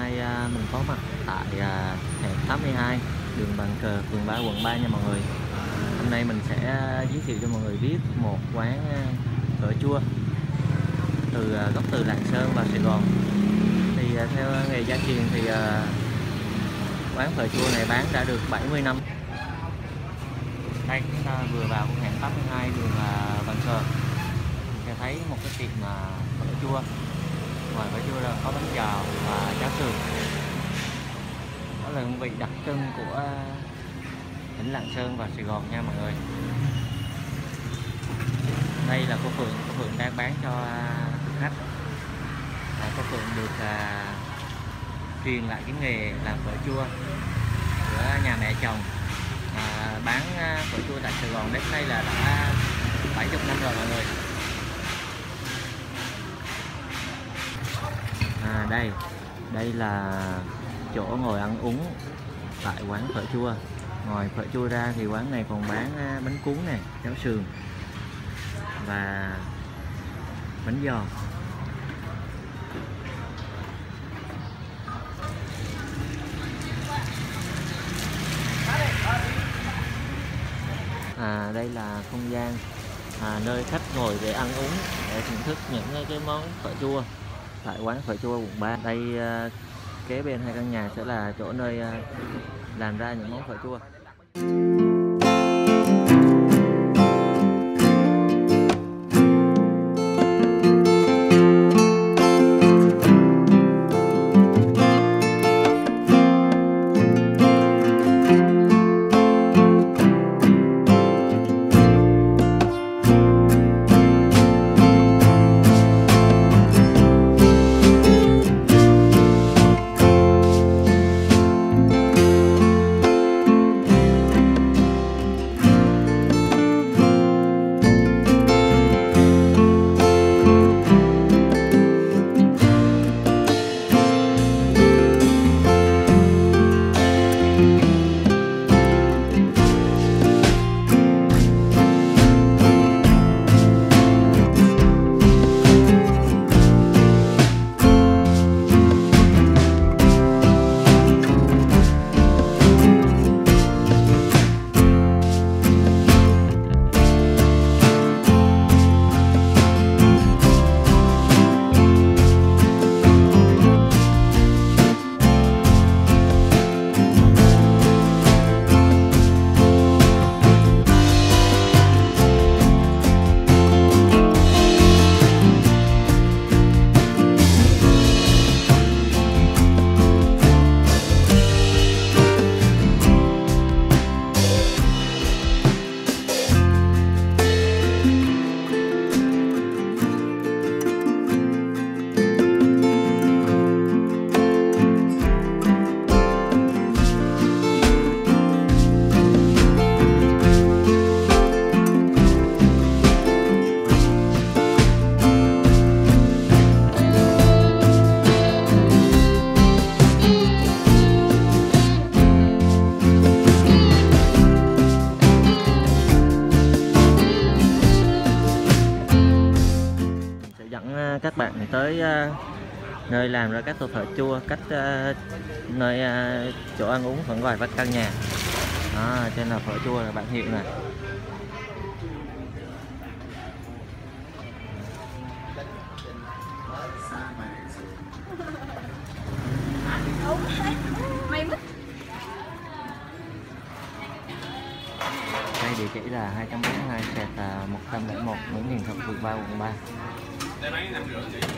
nay mình có mặt tại hẻm 82 đường Bàn Cờ, phường 3, quận 3 nha mọi người. Hôm nay mình sẽ giới thiệu cho mọi người biết một quán phở chua gốc từ Lạng Sơn và Sài Gòn. Thì theo nghề gia truyền thì quán phở chua này bán đã được 70 năm. Đây chúng ta vừa vào con hẻm 82 đường Bàn Cờ, sẽ thấy một cái tiệm phở chua. Ngoài phở chua là có bánh giò và cháo sườn. Đó là hương vị đặc trưng của tỉnh Lạng Sơn và Sài Gòn nha mọi người. Đây là cô Phượng đang bán cho khách. Cô Phượng được truyền lại cái nghề làm phở chua của nhà mẹ chồng, bán phở chua tại Sài Gòn đến nay là đã 70 năm rồi mọi người. Đây là chỗ ngồi ăn uống tại quán phở chua. Ngoài phở chua ra thì quán này còn bán bánh cuốn nè, cháo sườn và bánh giò. Đây là không gian nơi khách ngồi để ăn uống, để thưởng thức những cái món phở chua tại quán phở chua quận 3. Đây kế bên hai căn nhà sẽ là chỗ nơi làm ra những món phở chua. Các bạn tới nơi làm ra các tô phở chua, cách nơi chỗ ăn uống khoảng vài căn nhà. Trên là phở chua là bạn hiệu này. Đây địa chỉ là 242/101 Nguyễn Hiền Thọ, phường 3, quận 3. Đây bán 5 rưỡi chị.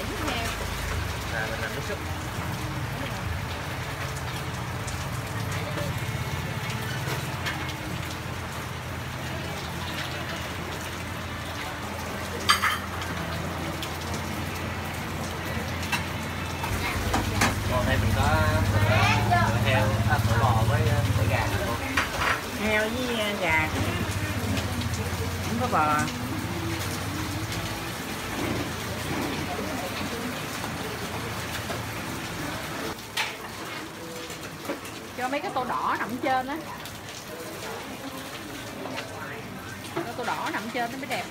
nước heo. Mình làm nước súp. Còn đây mình có phở heo, phở bò với phở gà luôn. Heo với gà, không có bò. Cho mấy cái tô đỏ nằm trên á, cái tô đỏ nằm trên nó mới đẹp.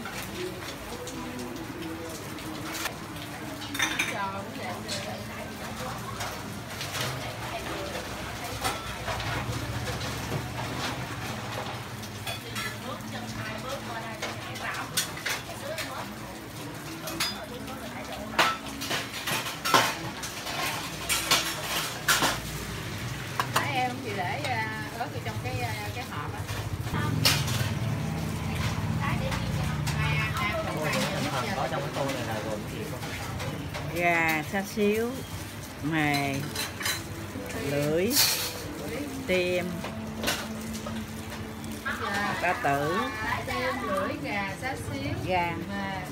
Em chị để ớt ở trong cái hộp á. Có trong cái tô này là gồm cái gì không? Gà xá xíu, mề, lưỡi, tim, ba tử, Tim, lưỡi, gà, xá xíu, gà. và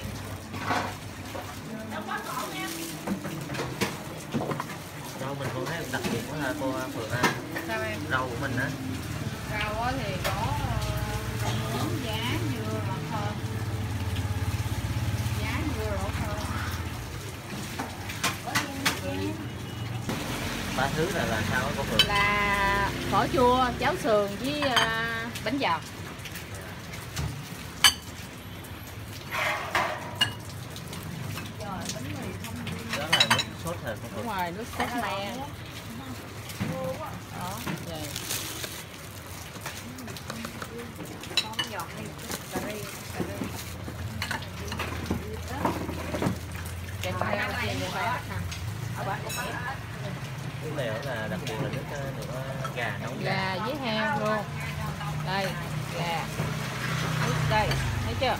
Rau mình cũng thấy đặc biệt quá ha cô Phượng ha. sao em? Rau của mình á. Rau á thì có rau muống, giá, dưa, lọc thơm. Giá, dưa, lọc thơm. Ba thứ là sao á cô Phượng? Là phở chua, cháo sườn với bánh giò. Đó là nước sốt hả cô Phượng? Đúng rồi, nước sốt me. Đó, vậy. Kèm theo thì người ta Cái này là đặc biệt là nước gà nấu gà với heo luôn. Đây, gà. Nước đây, thấy chưa?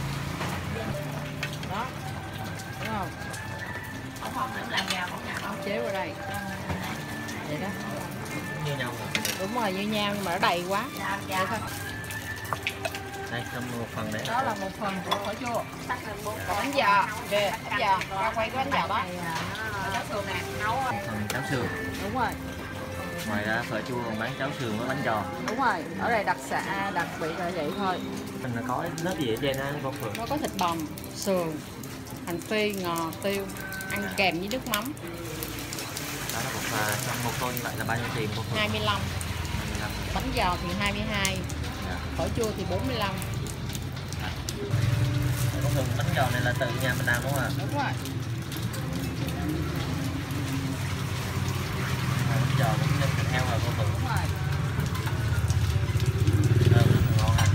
Đó. Đúng không? Chế vào đây. Vậy đó. như nhau hả? Đúng rồi, như nhau nhưng mà nó đầy quá. Vậy thôi. Đây, trong một phần đấy. Đó là một phần của phở chua. Bánh giò, kìa, bánh giò, ra quay cái bánh giò đó. Cháo sườn nè, nấu. Phần cháo sườn. Đúng rồi, Ngoài ra phở chua còn bán cháo sườn với bánh giò. đúng rồi. Ở đây đặc biệt là vậy thôi. Mình là có lớp gì ở trên đó cô Phượng? Nó có thịt bằm, sườn, hành phi, ngò, tiêu, ăn kèm với nước mắm. Đó là một tô như vậy là bao nhiêu tiền cô Phượng? 25, 25. bánh giò thì 22, Dạ. phở chua thì 45. Cô Phượng, bánh giò này là tự nhà mình làm đúng không ạ? Đúng rồi. Bánh giò cũng nhân thịt heo rồi cô Phượng. Đúng rồi. Rất là ngon ha.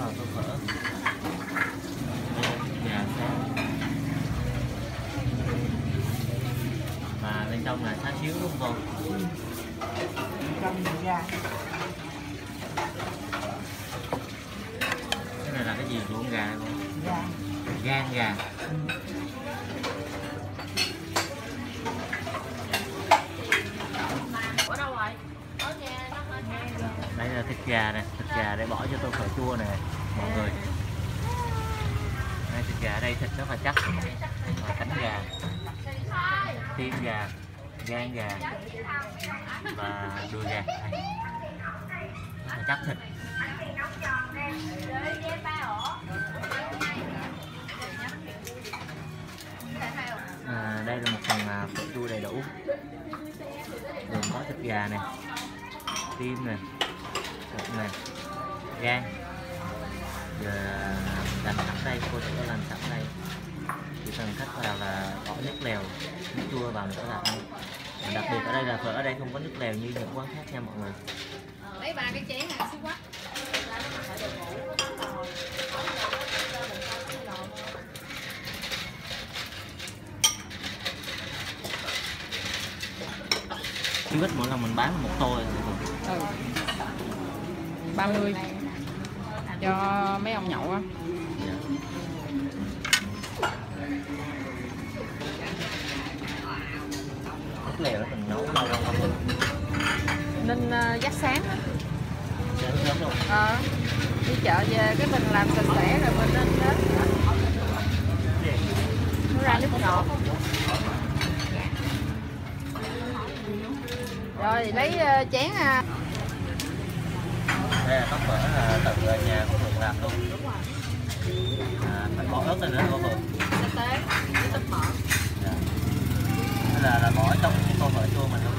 vào tô phở. Gà sáng. Và bên trong là xá xíu đúng không cô? Trong gà. Cái này là cái gì ruộng gà này không? Gà. Gan gà. Ở đâu rồi? Ở nhà nó ở nhà. Đây là thịt gà nè, thịt gà để bỏ cho tô phở chua nè mọi người. Đây, thịt gà ở đây thịt rất là chắc. Và cánh gà, tim gà, gan gà và đùi gà. Đây. Rất là chắc thịt. Đây là một phần phở chua đầy đủ, gồm có thịt gà này, tim này, thịt này, gan. Giờ làm sẵn đây, cô sẽ làm sẵn đây. Chỉ cần khách vào là bỏ nước lèo, nước chua vào nữa là ăn. Đặc biệt ở đây là phở ở đây không có nước lèo như những quán khác nha mọi người. Lấy 3 cái chén hả xíu quá. Chứ ít mỗi lần mình bán một tô rồi. 30 cho mấy ông nhậu á. Nước lèo đó mình nấu lâu lâu không? Nên dắt sáng á. Sớm sớm luôn. Đi chợ về cái mình làm sạch sẽ rồi mình nên đó. Nó ra nước ngọt. Rồi lấy chén Đây là tóc phở là tự ở nhà của Phượng làm luôn. Phải bỏ ớt lên nữa cô Phượng. Tế, cái tấm mỡ. Dạ. Thế là bỏ trong tô phở chua mình luôn.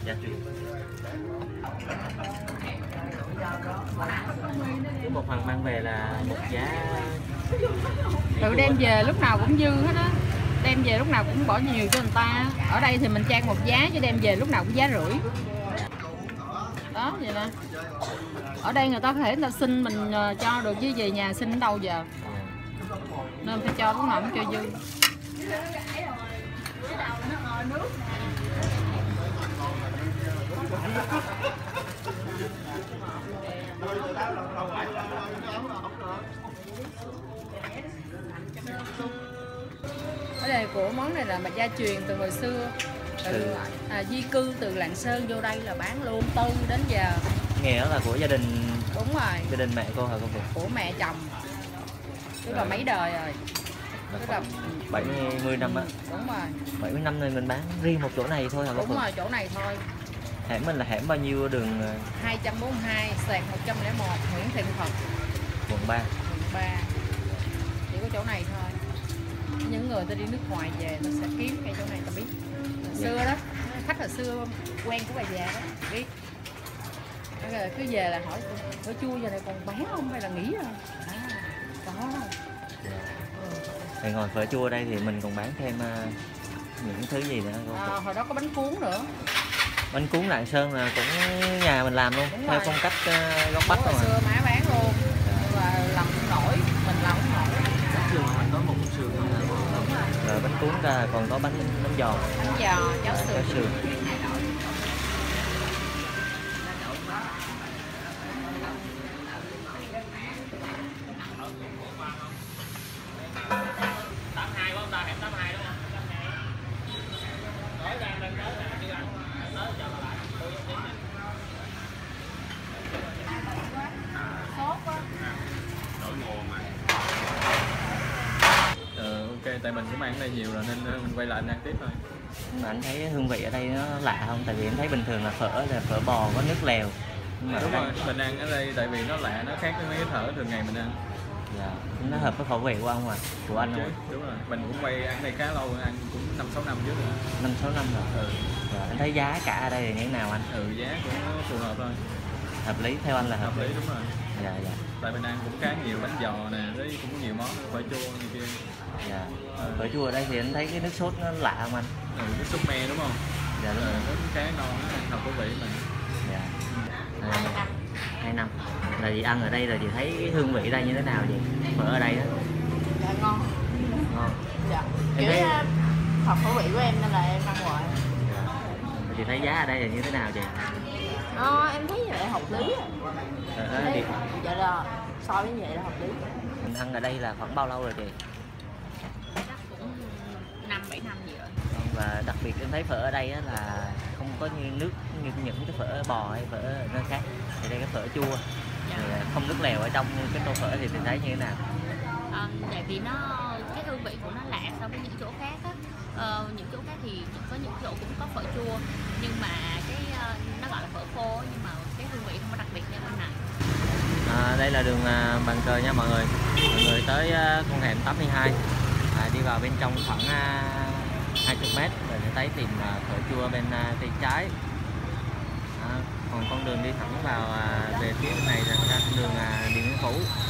gia truyền. Cứ một phần mang về là một giá. Tự đem về lúc nào cũng dư hết á, đem về lúc nào cũng bỏ nhiều cho người ta. Ở đây thì mình trang một giá chứ đem về lúc nào cũng giá rưỡi. Đó vậy nè. Ở đây người ta có thể người ta xin mình cho được, chứ về nhà xin ở đâu giờ. Nên phải cho lúc nào cũng cho dư. Ở đây của món này là mà gia truyền từ hồi xưa, di cư từ Lạng Sơn vô đây là bán luôn từ đến giờ. Nghe là của gia đình. Đúng rồi. Gia đình mẹ cô hả cô Việt? Của mẹ chồng. Tức là mấy đời rồi. Tức là 70 năm á. Đúng rồi. 70 năm này mình bán riêng một chỗ này thôi hả cô? Đúng rồi, chỗ này thôi. Hẻm mình là hẻm bao nhiêu, đường 242, sạc 101, Nguyễn Thiện Thuật, quận 3. quận 3. Chỉ có chỗ này thôi. Những người ta đi nước ngoài về nó sẽ kiếm ngay chỗ này ta biết. Xưa đó, khách hồi xưa quen của bà già đó, biết. Rồi cứ về là hỏi phở chua giờ này còn bán không hay là nghỉ rồi? Có. Thì ngoài phở chua đây thì mình còn bán thêm những thứ gì nữa cô? Hồi đó có bánh cuốn nữa. Bánh cuốn Lạng Sơn là cũng nhà mình làm luôn. Đúng theo rồi. phong cách góc Bắc Hồi không xưa má bán luôn. Và làm không nổi, mình làm không nổi. Sườn mình có một sườn. Rồi bánh cuốn ra còn có bánh giò. Bánh giò, cháo sườn. Ok, tại mình cũng ăn ở đây nhiều rồi nên mình quay lại ăn tiếp thôi. Mà anh thấy hương vị ở đây nó lạ không? Tại vì em thấy bình thường là phở bò có nước lèo. Nhưng mà Đúng rồi, mình ăn ở đây tại vì nó lạ, nó khác với mấy cái phở thường ngày mình ăn. Dạ, nó hợp với khẩu vị của ông của anh Chứ, không? đúng rồi, mình cũng quay ăn đây khá lâu, ăn cũng 5-6 năm trước rồi. 5-6 năm rồi. Dạ, anh thấy giá cả ở đây là như thế nào anh? Giá cũng phù hợp thôi. Hợp lý, theo anh là hợp lý. Đúng rồi. Dạ. Tại mình ăn cũng khá nhiều bánh giò nè, với cũng nhiều món phở chua như kia. Dạ. Phở chua ở đây thì anh thấy cái nước sốt nó lạ không anh? Cái súp me đúng không? Dạ đúng rồi. Nó khá ngon, hợp khẩu vị mình. Dạ. 2 năm. Là chị ăn ở đây rồi chị thấy cái hương vị ở đây như thế nào vậy? Phở ở đây đó. Dạ ngon. Ngon. Dạ. Em Kiểu thấy... hợp khẩu vị của em nên là em ăn hoài. Dạ. Chị thấy giá ở đây là như thế nào vậy? Em thấy như vậy hợp lý. Dạ là so với như vậy là hợp lý. Mình ăn ở đây là khoảng bao lâu rồi chị? Chắc cũng 5-7 năm gì rồi. Và đặc biệt em thấy phở ở đây là không có như nước như những cái phở bò hay phở ở nơi khác. Thì đây cái phở chua, thì không nước lèo ở trong cái tô phở thì mình thấy như thế nào? Tại vì cái hương vị của nó lạ so với những chỗ khác á. Những chỗ khác thì có những chỗ cũng có phở chua nhưng mà nó gọi là phở khô nhưng mà cái hương vị không có đặc biệt như bên này. Đây là đường Bàn Cờ nha mọi người. Mọi người tới con hẻm 82, đi vào bên trong khoảng 20 m rồi sẽ thấy tìm phở chua bên tay trái. Còn con đường đi thẳng vào về phía bên này là con đường Điện Biên Phủ.